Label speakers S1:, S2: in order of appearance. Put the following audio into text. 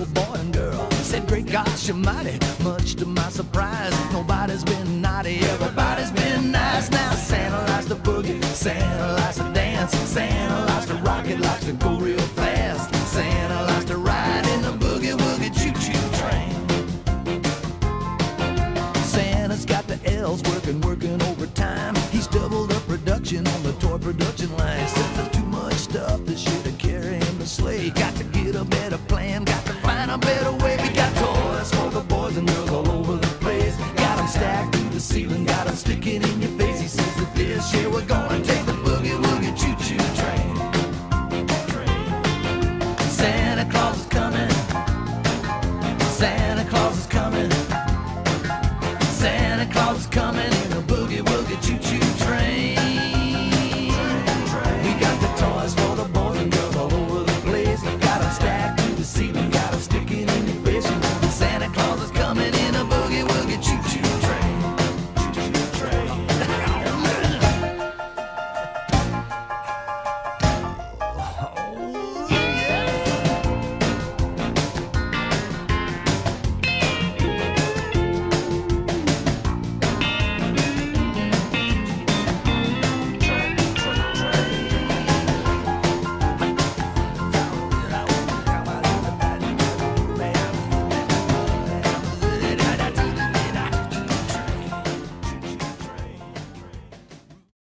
S1: little boy and girl. Said, great gosh almighty, much to my surprise, nobody's been naughty, everybody's been nice. Now Santa likes to boogie, Santa likes to dance, Santa likes to rock it, likes to go real fast. Santa likes to ride in the boogie woogie choo-choo train. Santa's got the elves working overtime. He's doubled up production on the toy production line. Since